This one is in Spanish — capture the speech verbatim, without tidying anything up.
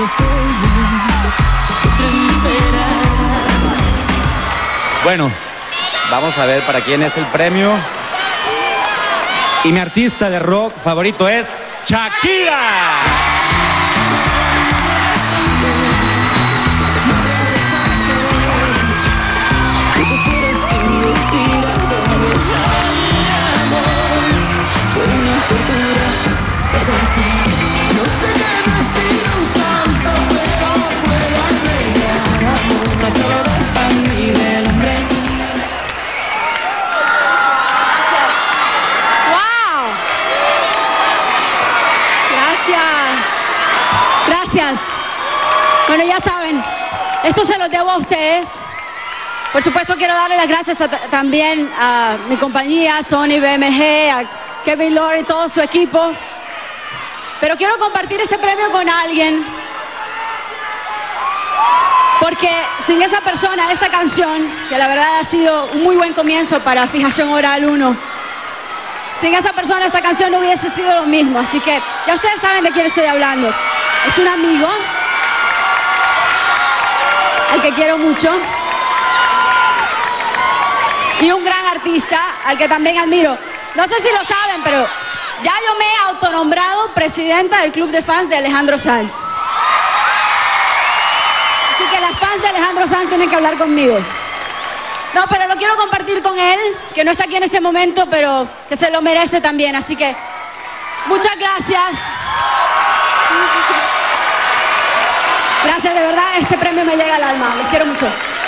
Bueno, vamos a ver para quién es el premio. Y mi artista de rock favorito es Shakira. Gracias. Bueno, ya saben, esto se los debo a ustedes. Por supuesto, quiero darle las gracias a, también a mi compañía, Sony B M G, a Kevin Lord y todo su equipo. Pero quiero compartir este premio con alguien, porque sin esa persona, esta canción, que la verdad ha sido un muy buen comienzo para Fijación Oral uno, sin esa persona esta canción no hubiese sido lo mismo. Así que ya ustedes saben de quién estoy hablando. Es un amigo al que quiero mucho y un gran artista al que también admiro. No sé si lo saben, pero ya yo me he autonombrado presidenta del club de fans de Alejandro Sanz. Así que las fans de Alejandro Sanz tienen que hablar conmigo. No, pero lo quiero compartir con él, que no está aquí en este momento, pero que se lo merece también. Así que muchas gracias. Gracias, de verdad, este premio me llega al alma. Los quiero mucho.